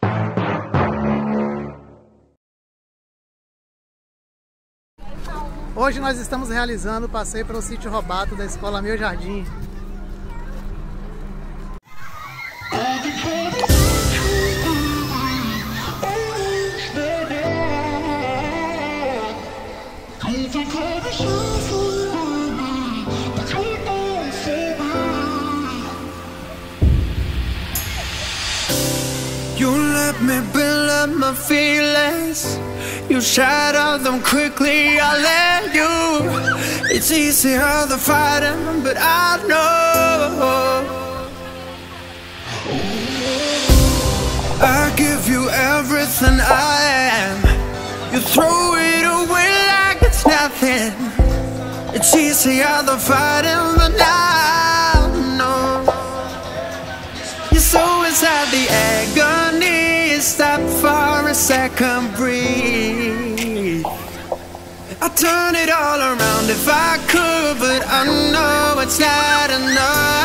Hoje nós estamos realizando o passeio pelo Sitio Robatto da escola Bom Jardim. You let me build up my feelings. You shatter them quickly, I let you. It's easier the fighting, but I know I give you everything I am. You throw it away like it's nothing. It's easier the fighting, but I know you're so inside the agony. Stop for a second, breathe. I'd turn it all around if I could, but I know it's not enough.